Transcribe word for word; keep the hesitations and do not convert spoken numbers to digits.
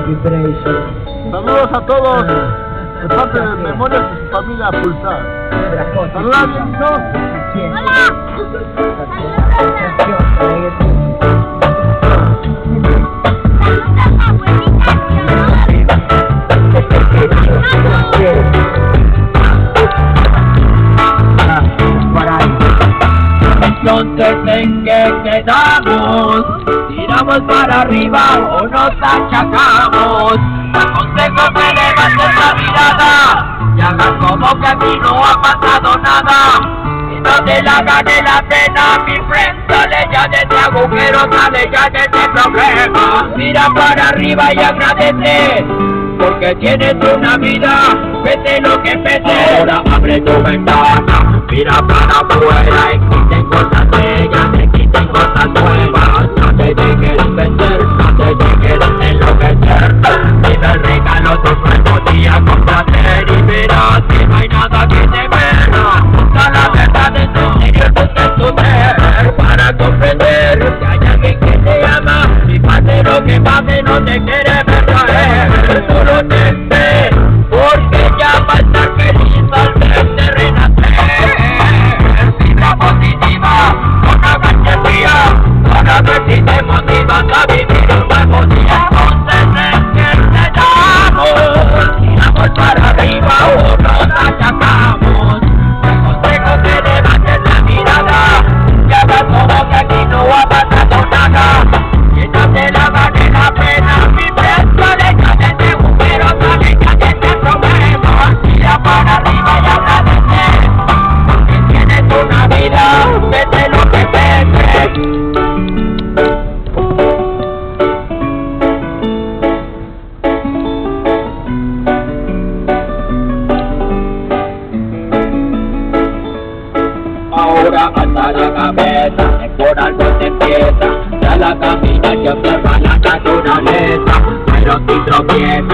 Saludos a todos de parte de Memorias de su familia Pulsar. Saludos, ¿no? Entonces, ¿en qué quedamos? ¿Tiramos para arriba o nos achacamos? Te aconsejo que levantes la mirada y hagas como que aquí no ha pasado nada. Y no te la gane la pena, mi friend. Sale ya de este agujero, sale ya de este problema. Mira para arriba y agradece, porque tienes una vida, vete lo que pese. Ahora abre tu ventana, mira para afuera y quiten cosas bellas, te quiten cosas nuevas. No te dejes vender, no te dejes enloquecer. Vive el regalo tu nuevo día, complacer y verás que no hay nada que temer. Busca la verdad en tu interior, busca tu ser para comprender que hay alguien que te ama y pase lo que pase no te quiere ver caer. Solo te ve, porque ya va a estar feliz al verte renacer. Vibra positiva, con una energía, para ver si te motivas a vivir un nuevo día. Entonces es que te damos, tiramos para arriba o nos achacamos. Te aconsejo que levantes la mirada y hagas como que aquí no ha pasado nada. Y no te la vale la pena, mi preso de ya de este agujero, sale ya de este problema. Tira para arriba y agradece, porque tienes una vida, vete lo que pese. Ahora alza la cabeza, por algo se empieza, ya la camina y observa la naturaleza, pero si tropieza